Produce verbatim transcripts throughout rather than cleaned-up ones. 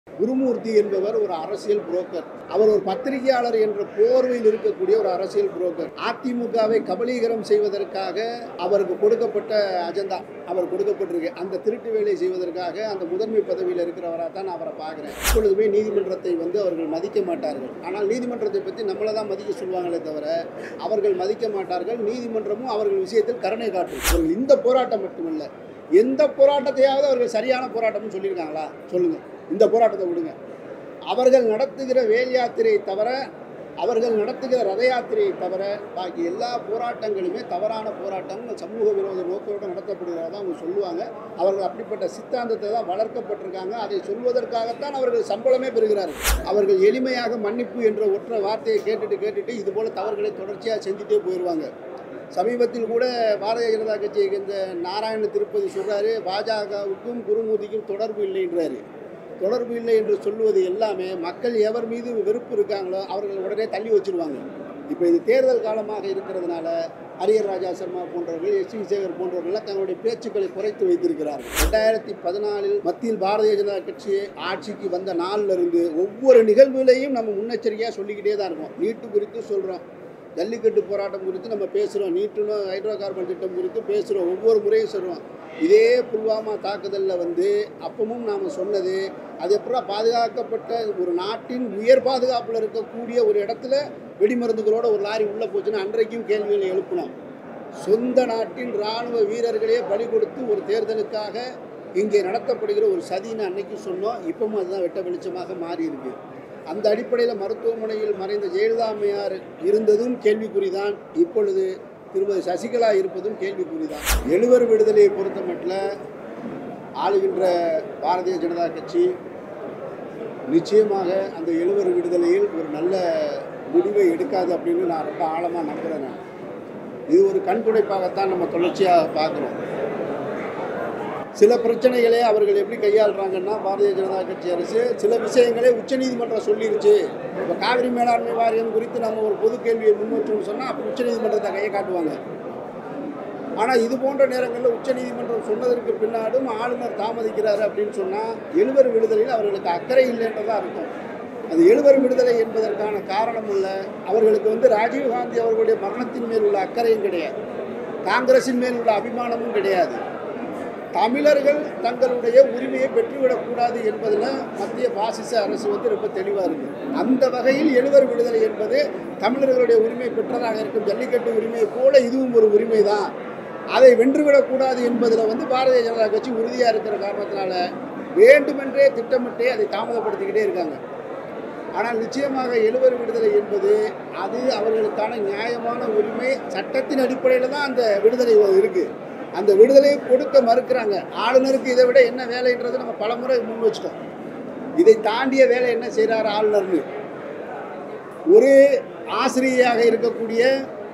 குருமூர்த்தி என்பவர் ஒரு அரசியல் புரோக்கர். அவர் ஒரு பத்திரிகையாளர் என்ற போர்வையில் இருக்கக்கூடிய ஒரு அரசியல் புரோக்கர். அதிமுகவை கபலீகரம் செய்வதற்காக அவருக்கு கொடுக்கப்பட்ட அஜெண்டா அவர் கொடுக்கப்பட்டிருக்கு. அந்த திருட்டு வேலை செய்வதற்காக அந்த முதன்மை பதவியில் இருக்கிறவராக தான் நான் அவரை பார்க்குறேன். இப்பொழுதுமே நீதிமன்றத்தை வந்து அவர்கள் மதிக்க மாட்டார்கள். ஆனால் நீதிமன்றத்தை பற்றி நம்மளை தான் மதிக்க சொல்லுவாங்களே தவிர அவர்கள் மதிக்க மாட்டார்கள். நீதிமன்றமும் அவர்கள் விஷயத்தில் கருணை காட்டும். அவர்கள் இந்த போராட்டம் மட்டுமல்ல, எந்த போராட்டத்தையாவது அவர்கள் சரியான போராட்டம்னு சொல்லியிருக்காங்களா? சொல்லுங்கள். இந்த போராட்டத்தை விடுங்க. அவர்கள் நடத்துகிற வேல் யாத்திரையை தவிர, அவர்கள் நடத்துகிற ரத யாத்திரையை தவிர பாக்கி எல்லா போராட்டங்களுமே தவறான போராட்டம், சமூக விரோத நோக்கோடு நடத்தப்படுகிறதா தான் அவங்க சொல்லுவாங்க. அவர்கள் அப்படிப்பட்ட சித்தாந்தத்தை தான் வளர்க்கப்பட்டிருக்காங்க. அதை சொல்வதற்காகத்தான் அவர்கள் சம்பளமே பெறுகிறார்கள். அவர்கள் எளிமையாக மன்னிப்பு என்ற ஒற்றை வார்த்தையை கேட்டுட்டு கேட்டுட்டு இது போல தவறுகளை தொடர்ச்சியாக செஞ்சுட்டே போயிடுவாங்க. சமீபத்தில் கூட பாரதிய ஜனதா கட்சியை இந்த நாராயண திருப்பதி சொல்கிறாரு, பாஜகவுக்கும் குருமூர்த்திக்கும் தொடர்பு இல்லைன்றாரு. தொடர்பு இல்லை என்று சொல்லுவது எல்லாமே மக்கள் எவர் மீது வெறுப்பு இருக்காங்களோ அவர்கள் உடனே தள்ளி வச்சுருவாங்க. இப்போ இது தேர்தல் காலமாக இருக்கிறதுனால ஹரியர் ராஜா சர்மா போன்றவர்கள், எஸ் வி சேகர் போன்றவர்கள்லாம் தங்களுடைய பேச்சுக்களை குறைத்து வைத்திருக்கிறார்கள். ரெண்டாயிரத்தி பதினாலில் மத்தியில் பாரதிய ஜனதா கட்சி ஆட்சிக்கு வந்த நாளில் இருந்து ஒவ்வொரு நிகழ்வுகளையும் நம்ம முன்னெச்சரிக்கையாக சொல்லிக்கிட்டே தான் இருக்கோம். நீட்டு குறித்து சொல்கிறோம், ஜல்லிக்கட்டு போராட்டம் குறித்து நம்ம பேசுகிறோம், நீட்டுன்னு ஹைட்ரோ கார்பன் திட்டம் குறித்து பேசுகிறோம், ஒவ்வொரு முறையும் சொல்கிறோம். இதே புல்வாமா தாக்குதலில் வந்து அப்பவும் நாம் சொன்னது, அது எப்படா பாதுகாக்கப்பட்ட ஒரு நாட்டின் உயர் பாதுகாப்பில் இருக்கக்கூடிய ஒரு இடத்துல வெடிமருந்துகளோட ஒரு லாரி உள்ளே போச்சுன்னா அன்றைக்கும் கேள்விகளை எழுப்பினோம். சொந்த நாட்டின் இராணுவ வீரர்களே பலி கொடுத்து ஒரு தேர்தலுக்காக இங்கே நடத்தப்படுகிற ஒரு சதின்னு அன்னைக்கு சொன்னோம். இப்பவும் அதுதான் வெட்ட வெளிச்சமாக மாறி இருக்கு. அந்த அடிப்படையில் மருத்துவமனையில் மறைந்த ஜெயலலிதா அம்மையார் இருந்ததும் கேள்விக்குறிதான். இப்பொழுது திருமதி சசிகலா இருப்பதும் கேள்விக்குறிதான். எழுவர் விடுதலையை பொறுத்த மட்டும் ஆளுகின்ற பாரதிய ஜனதா கட்சி நிச்சயமாக அந்த எழுவர் விடுதலையில் ஒரு நல்ல முடிவை எடுக்காது அப்படின்னு நான் ரொம்ப ஆழமாக நம்புகிறேன். இது ஒரு கண்துடைப்பாகத்தான் நம்ம தொடர்ச்சியாக பார்க்குறோம். சில பிரச்சனைகளே அவர்கள் எப்படி கையாளுறாங்கன்னா, பாரதிய ஜனதா கட்சி அரசு சில விஷயங்களே உச்சநீதிமன்றம் சொல்லிருச்சு. இப்போ காவிரி மேலாண்மை வாரியம் குறித்து நம்ம ஒரு பொது கேள்வியை முன்வச்சோம்னு சொன்னால் அப்போ உச்சநீதிமன்றத்தை கையை காட்டுவாங்க. ஆனால் இது போன்ற நேரங்களில் உச்சநீதிமன்றம் சொன்னதற்கு பின்னாடும் ஆளுநர் தாமதிக்கிறாரு அப்படின்னு சொன்னால் எழுவர் விடுதலையில் அவர்களுக்கு அக்கறை இல்லைன்றதான் இருக்கும். அது எழுவர் விடுதலை என்பதற்கான காரணம் இல்லை. அவர்களுக்கு வந்து ராஜீவ்காந்தி அவர்களுடைய மரணத்தின் மேல் உள்ள அக்கறையும் கிடையாது, காங்கிரஸின் மேல் உள்ள அபிமானமும் கிடையாது. தமிழர்கள் தங்களுடைய உரிமையை பெற்றுவிடக்கூடாது என்பதில் மத்திய பாசிச அரசு வந்து ரொம்ப தெளிவாக இருக்குது. அந்த வகையில் எழுவர் விடுதலை என்பது தமிழர்களுடைய உரிமை பெற்றதாக இருக்கும் ஜல்லிக்கட்டு உரிமை போல இதுவும் ஒரு உரிமை தான். அதை வென்றுவிடக்கூடாது என்பதில் வந்து பாரதிய ஜனதா கட்சி உறுதியாக இருக்கிற காரணத்தினால வேண்டுமென்றே திட்டமிட்டே அதை தாமதப்படுத்திக்கிட்டே இருக்காங்க. ஆனால் நிச்சயமாக எழுவர் விடுதலை என்பது அது அவர்களுக்கான நியாயமான உரிமை. சட்டத்தின் அடிப்படையில் தான் அந்த விடுதலை இருக்குது. அந்த விடுதலையை கொடுக்க மறுக்கிறாங்க. ஆளுநருக்கு இதை விட என்ன வேலைன்றது நம்ம பலமுறை முன் வச்சிட்டோம். இதை தாண்டிய வேலை என்ன செய்கிறார் ஆளுநர்னு? ஒரு ஆசிரியையாக இருக்கக்கூடிய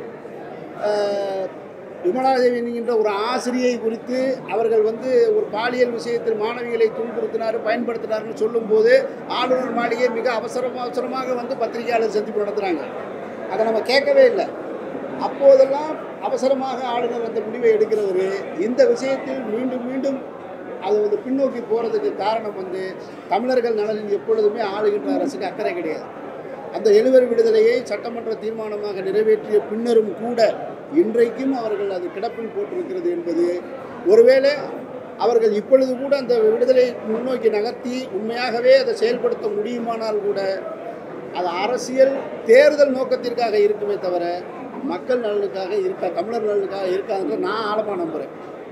விமலாதேவி என்கின்ற ஒரு ஆசிரியை குறித்து அவர்கள் வந்து ஒரு பாலியல் விஷயத்தில் மாணவிகளை துன்புறுத்தினார், பயன்படுத்தினார்னு சொல்லும்போது ஆளுநர் மாளிகை மிக அவசரம் அவசரமாக வந்து பத்திரிகையாளர் சந்திப்பு நடத்துகிறாங்க. அதை நம்ம கேட்கவே இல்லை. அப்போதெல்லாம் அவசரமாக ஆளுநர் அந்த முடிவை எடுக்கிறவர் இந்த விஷயத்தில் மீண்டும் மீண்டும் அது வந்து பின்னோக்கி போகிறதுக்கு காரணம் வந்து தமிழர்கள் நலனில் எப்பொழுதுமே ஆளுகின்ற அரசுக்கு அக்கறை கிடையாது. அந்த எழுவர் விடுதலையை சட்டமன்ற தீர்மானமாக நிறைவேற்றிய பின்னரும் கூட இன்றைக்கும் அவர்கள் அது கிடப்பில் போட்டிருக்கிறது என்பது, ஒருவேளை அவர்கள் இப்பொழுது கூட அந்த விடுதலை முன்னோக்கி நகர்த்தி உண்மையாகவே அதை செயல்படுத்த முடியுமானால் கூட அது அரசியல் தேர்தல் நோக்கத்திற்காக இருக்குமே தவிர மக்கள் நலனுக்காக இருக்கா, தமிழர் நலனுக்காக இருக்காதுன்ற நான் ஆழமாக நம்புகிறேன்.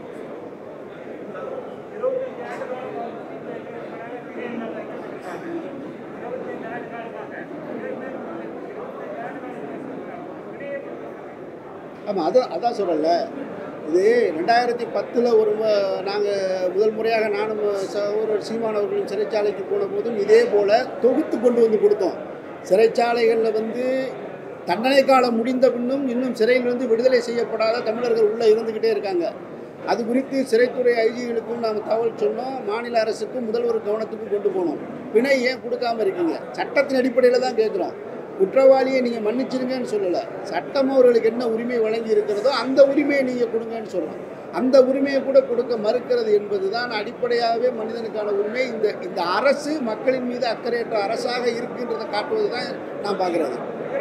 ஆமாம், அதான் அதான் சொல்லலை. இது ரெண்டாயிரத்தி பத்தில் ஒரு நாங்கள் முதல் முறையாக நானும் ஒரு சீமானவர்களின் சிறைச்சாலைக்கு போன போதும் இதே போல் தொகுத்து கொண்டு வந்து கொடுத்தோம். சிறைச்சாலைகளில் வந்து தண்டனை காலம் முடிந்த பின்னும் இன்னும் சிறையிலிருந்து விடுதலை செய்யப்படாத தமிழர்கள் உள்ளே இருந்துக்கிட்டே இருக்காங்க. அது குறித்து சிறைத்துறை ஐஜிகளுக்கும் நாம் தகவல் சொன்னோம். மாநில அரசுக்கும் முதல்வர் கவனத்துக்கும் கொண்டு போனோம். பிணை ஏன் கொடுக்காமல் இருக்கீங்க? சட்டத்தின் அடிப்படையில் தான் கேட்குறோம். குற்றவாளியை நீங்கள் மன்னிச்சிருங்கன்னு சொல்லலை. சட்டம் அவர்களுக்கு என்ன உரிமை வழங்கி இருக்கிறதோ அந்த உரிமையை நீங்கள் கொடுங்கன்னு சொல்லலாம். அந்த உரிமையை கூட கொடுக்க மறுக்கிறது என்பது தான் அடிப்படையாகவே மனிதனுக்கான உரிமை. இந்த இந்த அரசு மக்களின் மீது அக்கறையற்ற அரசாக இருக்குன்றதை காட்டுவது தான் நான் பார்க்குறது.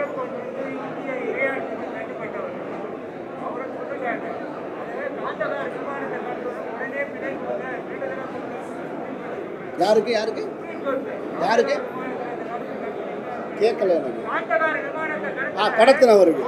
யாருக்கு யாருக்கு யாருக்கு கேட்கல ஆ கடத்தினவருக்கு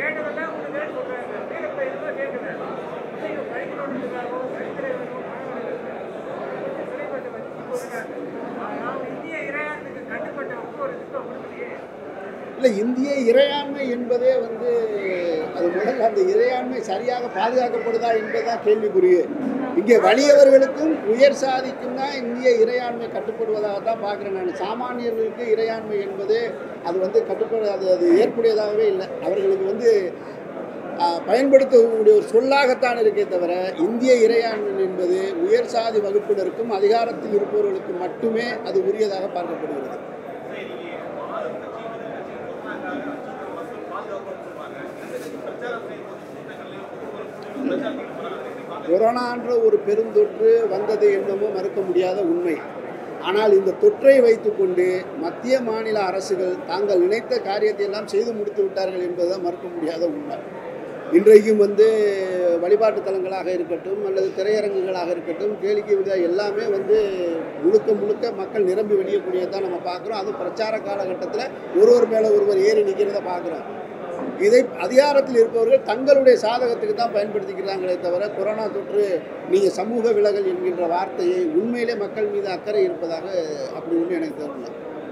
இல்லை, இந்திய இறையாண்மை என்பதே வந்து அது முதல்ல அந்த இறையாண்மை சரியாக பாதுகாக்கப்படுதா என்பதுதான் கேள்விக்குரிய. இங்கே வலியவர்களுக்கும் உயர் சாதிக்கும் தான் இந்திய இறையாண்மை கட்டுப்படுவதாக தான் பார்க்குறேன் நான். சாமானியர்களுக்கு இறையாண்மை என்பது அது வந்து கட்டுப்பட அது அது ஏற்புடையதாகவே இல்லை. அவர்களுக்கு வந்து பயன்படுத்தக்கூடிய ஒரு சொல்லாகத்தான் இருக்கே தவிர இந்திய இறையாண்மை என்பது உயர் சாதி வகுப்பினருக்கும் அதிகாரத்தில் இருப்பவர்களுக்கு மட்டுமே அது உரியதாக பார்க்கப்படுகிறது. கொரோனான்ற ஒரு பெருந்தொற்று வந்தது என்னமோ மறுக்க முடியாத உண்மை. ஆனால் இந்த தொற்றை வைத்துக்கொண்டு மத்திய மாநில அரசுகள் தாங்கள் நினைத்த காரியத்தை எல்லாம் செய்து முடித்து விட்டார்கள் என்பதுதான் மறுக்க முடியாத உண்மை. இன்றைக்கும் வந்து வழிபாட்டு தலங்களாக இருக்கட்டும் அல்லது திரையரங்குகளாக இருக்கட்டும், கேளிக்கை விழா எல்லாமே வந்து முழுக்க முழுக்க மக்கள் நிரம்பி வெளியக்கூடியதான் நம்ம பார்க்குறோம். அது பிரச்சார காலகட்டத்தில் ஒருவர் மேலே ஒருவர் ஏறி நிற்கிறத பார்க்குறோம். இதை அதிகாரத்தில் இருப்பவர்கள் தங்களுடைய சாதகத்துக்கு தான் பயன்படுத்திக்கிறாங்களே தவிர கொரோனா தொற்று நீங்கள் சமூக விலகல் என்கின்ற வார்த்தையை உண்மையிலே மக்கள் மீது அக்கறை இருப்பதாக அப்படி ஒன்று எனக்கு தெரியல.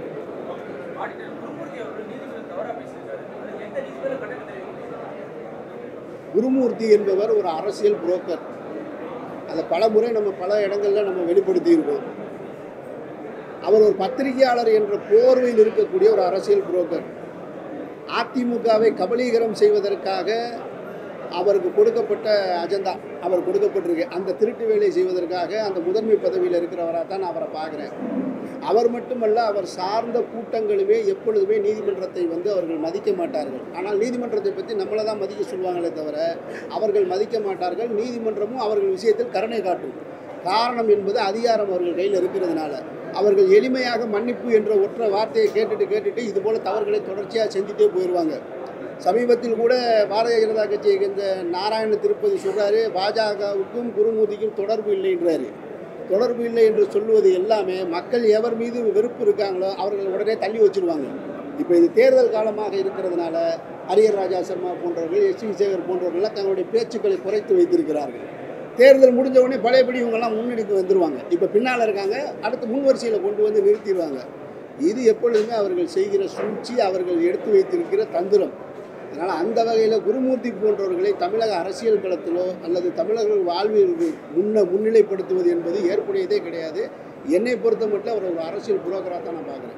குருமூர்த்தி என்பவர் ஒரு அரசியல் புரோக்கர். அதை பல முறை நம்ம பல இடங்களில் நம்ம வெளிப்படுத்தியிருக்கோம். அவர் ஒரு பத்திரிகையாளர் என்ற போர்வையில் இருக்கக்கூடிய ஒரு அரசியல் புரோக்கர். அதிமுகவை கபலீகரம் செய்வதற்காக அவருக்கு கொடுக்கப்பட்ட அஜெண்டா அவர் கொடுக்கப்பட்டிருக்கு. அந்த திருட்டு வேலை செய்வதற்காக அந்த முதன்மை பதவியில் இருக்கிறவராக தான் அவரை பார்க்குறேன். அவர் மட்டுமல்ல, அவர் சார்ந்த கூட்டங்களுமே எப்பொழுதுமே நீதிமன்றத்தை வந்து அவர்கள் மதிக்க மாட்டார்கள். ஆனால் நீதிமன்றத்தை பற்றி நம்மளை தான் மதிக்க சொல்லுவாங்களே தவிர அவர்கள் மதிக்க மாட்டார்கள். நீதிமன்றமும் அவர்கள் விஷயத்தில் கருணை காட்டும். காரணம் என்பது அதிகாரம் அவர்கள் கையில் இருக்கிறதுனால அவர்கள் எளிமையாக மன்னிப்பு என்ற ஒற்றை வார்த்தையை கேட்டுட்டு கேட்டுட்டு இதுபோல் தவறுகளை தொடர்ச்சியாக செஞ்சுட்டே போயிடுவாங்க. சமீபத்தில் கூட பாரதிய ஜனதா கட்சியை இந்த நாராயண திருப்பதி சொல்கிறாரு, பாஜகவுக்கும் குருமூர்த்திக்கும் தொடர்பு இல்லைன்றாரு. தொடர்பு இல்லை என்று சொல்லுவது எல்லாமே மக்கள் எவர் மீது வெறுப்பு இருக்காங்களோ அவர்கள் உடனே தள்ளி வச்சுருவாங்க. இப்போ இது தேர்தல் காலமாக இருக்கிறதுனால ஹரியர் ராஜா சர்மா போன்றவர்கள், எஸ் வி சேகர் போன்றவர்கள்லாம் தங்களுடைய பேச்சுக்களை குறைத்து வைத்திருக்கிறார்கள். தேர்தல் முடிஞ்ச உடனே பழையபடி இவங்கெல்லாம் முன்னணிக்கு வந்துடுவாங்க. இப்போ பின்னால் இருக்காங்க, அடுத்து முன் வரிசையில் கொண்டு வந்து நிறுத்திடுவாங்க. இது எப்பொழுதுமே அவர்கள் செய்கிற சூழ்ச்சி, அவர்கள் எடுத்து வைத்திருக்கிற தந்திரம். அதனால் அந்த வகையில் குருமூர்த்தி போன்றவர்களை தமிழக அரசியல் களத்திலோ அல்லது தமிழர்கள் வாழ்வியலுக்கு முன்ன முன்னிலைப்படுத்துவது என்பது ஏற்புடையதே கிடையாது. என்னை பொறுத்த மட்டும் அவர் ஒரு அரசியல் புரோக்கராக தான் நான் பார்க்குறேன்.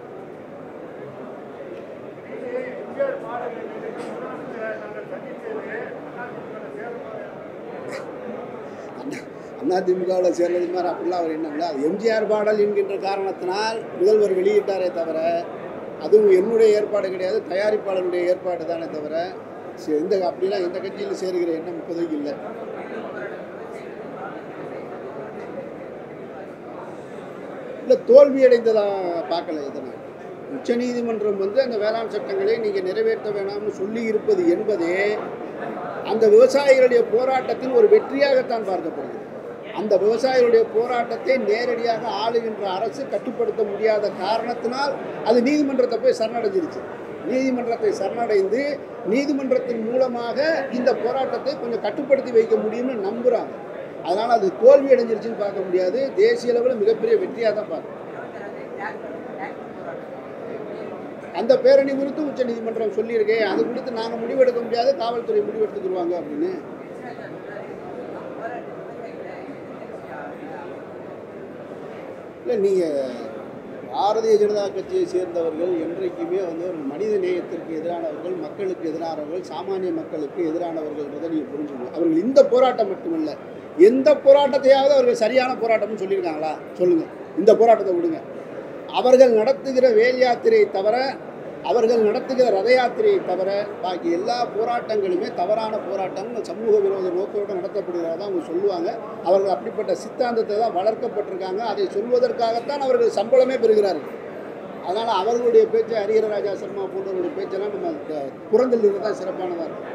அதிமுகவில் சேர்ந்தது மாதிரி அப்படிலாம் அவர் என்ன இல்லை. அது எம்ஜிஆர் பாடல் என்கின்ற காரணத்தினால் முதல்வர் வெளியிட்டாரே தவிர அதுவும் என்னுடைய ஏற்பாடு கிடையாது, தயாரிப்பாளருடைய ஏற்பாடு தானே தவிர இந்த அப்படிலாம் எந்த கட்சியில் சேருகிற எண்ணம் இப்போதைக்கு இல்லை. இல்லை, தோல்வியடைந்ததாக பார்க்கல. இதனால் உச்சநீதிமன்றம் வந்து அந்த வேளாண் சட்டங்களை நீங்கள் நிறைவேற்ற வேணாம்னு சொல்லி இருப்பது என்பதே அந்த விவசாயிகளுடைய போராட்டத்தின் ஒரு வெற்றியாகத்தான் பார்க்கப்படுகிறது. அந்த விவசாயிகளுடைய போராட்டத்தை நேரடியாக ஆளுகின்ற அரசு கட்டுப்படுத்த முடியாத காரணத்தினால் அது நீதிமன்றத்தை போய் சரணடைஞ்சிருச்சு. நீதிமன்றத்தை சரணடைந்து நீதிமன்றத்தின் மூலமாக இந்த போராட்டத்தை கொஞ்சம் கட்டுப்படுத்தி வைக்க முடியும்னு நம்புகிறாங்க. அதனால் அது தோல்வி அடைஞ்சிருச்சுன்னு பார்க்க முடியாது, தேசிய அளவில் மிகப்பெரிய வெற்றியாக தான் பார்க்கணும். அந்த பேரணி குறித்து உச்ச நீதிமன்றம் சொல்லியிருக்கேன், அது குறித்து நாங்கள் முடிவெடுக்க முடியாது, காவல்துறை முடிவெடுத்துக்குருவாங்க அப்படின்னு. இல்லை, நீங்கள் பாரதிய ஜனதா கட்சியை சேர்ந்தவர்கள் என்றைக்குமே வந்து ஒரு மனித நேயத்திற்கு எதிரானவர்கள், மக்களுக்கு எதிரானவர்கள், சாமானிய மக்களுக்கு எதிரானவர்கள் என்பதை நீங்கள் புரிஞ்சுக்கணும். அவர்கள் இந்த போராட்டம் மட்டுமில்லை, எந்த போராட்டத்தையாவது அவர்கள் சரியான போராட்டம்னு சொல்லியிருக்காங்களா? சொல்லுங்கள். இந்த போராட்டத்தை விடுங்க. அவர்கள் நடத்துகிற வேல் யாத்திரையை தவிர அவர்கள் நடத்துகிற ரத யாத்திரையை தவிர பாக்கி எல்லா போராட்டங்களுமே தவறான போராட்டம், சமூக விரோத நோக்கோடு நடத்தப்படுகிறதா அவங்க சொல்லுவாங்க. அவர்கள் அப்படிப்பட்ட சித்தாந்தத்தை தான் வளர்க்கப்பட்டிருக்காங்க. அதை சொல்வதற்காகத்தான் அவர்கள் சம்பளமே பெறுகிறார்கள். அதனால் அவர்களுடைய பேச்சு, ஹரிஹர ராஜா சர்மா போன்றவர்களுடைய பேச்செல்லாம் நம்ம புறந்தல் தான் சிறப்பானதாக இருக்கும்.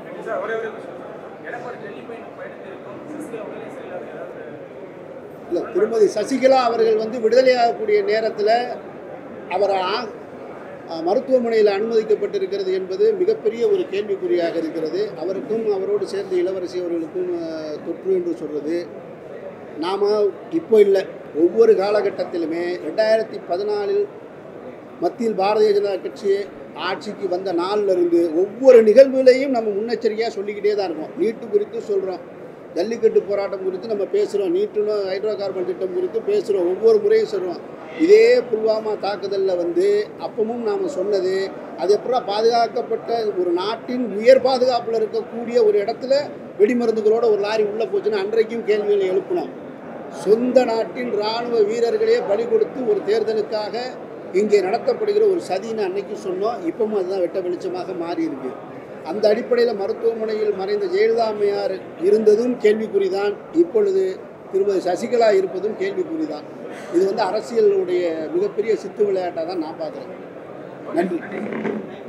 இல்லை, திருமதி சசிகலா அவர்கள் வந்து விடுதலையாகக்கூடிய நேரத்தில் அவர் மருத்துவமனையில் அனுமதிக்கப்பட்டிருக்கிறது என்பது மிகப்பெரிய ஒரு கேள்விக்குறியாக இருக்கிறது. அவருக்கும் அவரோடு சேர்ந்த இளவரசி அவர்களுக்கும் தொற்று என்று சொல்வது நாம் இப்போ இல்லை, ஒவ்வொரு காலகட்டத்திலுமே ரெண்டாயிரத்தி பதினாலில் மத்தியில் பாரதிய ஜனதா கட்சி ஆட்சிக்கு வந்த நாளிலிருந்து ஒவ்வொரு நிகழ்வுகளையும் நம்ம முன்னெச்சரிக்கையாக சொல்லிக்கிட்டே தான் இருக்கோம். நீட்டு குறித்து சொல்கிறோம், ஜல்லிக்கட்டு போராட்டம் குறித்து நம்ம பேசுகிறோம், நீட்டுன்னு ஹைட்ரோ கார்பன் திட்டம் குறித்து பேசுகிறோம், ஒவ்வொரு முறையும் சொல்கிறோம். இதே புல்வாமா தாக்குதலில் வந்து அப்பவும் நாம் சொன்னது, அது எப்பறம் பாதுகாக்கப்பட்ட ஒரு நாட்டின் உயர் பாதுகாப்பில் இருக்கக்கூடிய ஒரு இடத்துல வெடிமருந்துகளோட ஒரு லாரி உள்ளே போச்சுன்னா அன்றைக்கும் கேள்விகளை எழுப்பினோம். சொந்த நாட்டின் இராணுவ வீரர்களே பலி கொடுத்து ஒரு தேர்தலுக்காக இங்கே நடத்தப்படுகிற ஒரு சதின்னு அன்னைக்கு சொன்னோம். இப்பவும் அதுதான் வெட்ட வெளிச்சமாக மாறி இருக்கு. அந்த அடிப்படையில் மருத்துவமனையில் மறைந்த ஜெயலலிதா அம்மையார் இருந்ததும் கேள்விக்குறிதான், இப்பொழுது திருமதி சசிகலா இருப்பதும் கேள்விக்குறிதான். இது வந்து அரசியலுடைய மிகப்பெரிய சித்து விளையாட்டாக தான் நான் பார்க்குறேன். நன்றி.